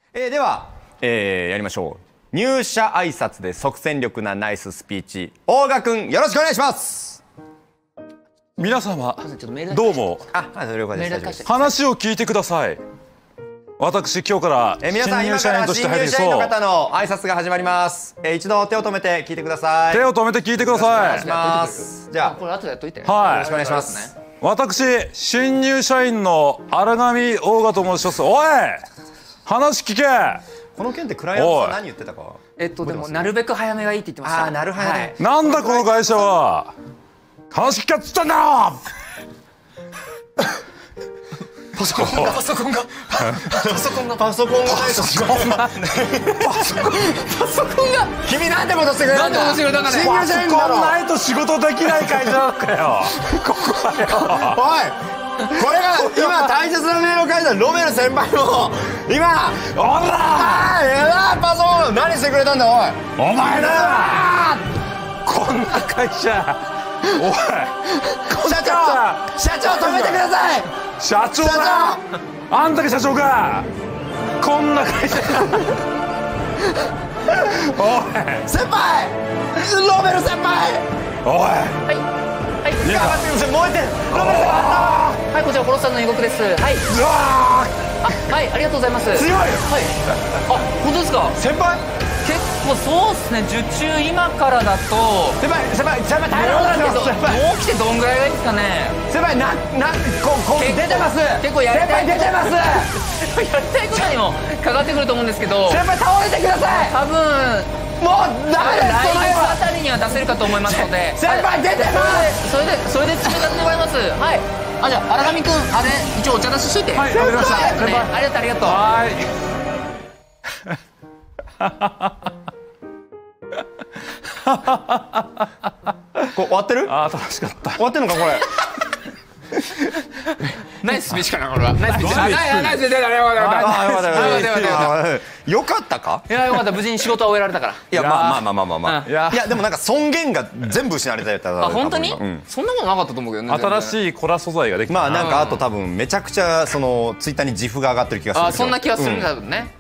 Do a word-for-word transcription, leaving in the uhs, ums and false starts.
えー、では、えー、やりましょう。入社挨拶で即戦力なナイススピーチ、大賀くんよろしくお願いします。 皆様どうも。 あ、あ、了解です。 話を聞いてください。私今日から新入社員として入りそう。 新入社員の方の挨拶が始まります。えー、一度手を止めて聞いてください。 手を止めて聞いてください。 お願いします。じゃあこれ後でやっといて。 はい。 よろしくお願いします。 私新入社員の荒上大賀と申します。おい、話聞け。 この件ってクライアントさん何言ってたか。 えっとでもなるべく早めがいいって言ってました。 ああ、なるほどね。 なんだこの会社は。話聞けっつったんだろ。 パソコンがパソコンがパソコンがパソコンがパソコンがパソコンが君なんてことしてくれるんだ。 なんてことしてくれたんだね。 パソコンないと仕事できない会社だったよ。ここはよ。おい、これが今大切なメールを書いたロベル先輩も今おらーやだパソコン何してくれたんだ。おいお前だ。こんな会社。おい、 社長社長止めてください。 社長だ。あんたが社長か。こんな会社。おい先輩、ロベル先輩。 おい、 はいはいいや待ってください。燃えてる。ロベル先輩。 はい、こちら殺さんの予告です。はい、 うわあ、はい、ありがとうございます。 強い。 はい、あ、本当ですか。 先輩結構そうですね。受注今からだと先輩先輩先輩大変なんですよ。先輩もう来てどんぐらいがいいですかね。 先輩ななここ出てます。 結構やりたい先輩出てます。 やりたいことにもかかってくると思うんですけど、 先輩倒れてください。 多分もうダメです。 来月あたりには出せるかと思いますので。 先輩出てます。 それでそれで進めさせてもらいます。はい。あ、じゃあ荒上くん、あれ一応お茶出ししといて。 はい、わかりました。 ありがとうね。ありがとうありがとう。 はい。 これ終わってる？ あー楽しかった。 終わってんのかこれ。 ナイススピーチかなこれは。ナイススピーチ。 ナイススピーチナイススピーチ。よかったよかった。 あよかったよかったよかったよかったよかったか。 いやよかった。無事に仕事は終えられたから。 いやまあまあまあまあまあ。 うんいやでもなんか尊厳が全部失われたよ。 あ、本当に？ うんそんなことなかったと思うけどね。 新い。 しいコラ素材ができた。 まあなんかあと多分めちゃくちゃそのツイッターに自負が上がってる気がする。 あ、そんな気がするんだ多分ね。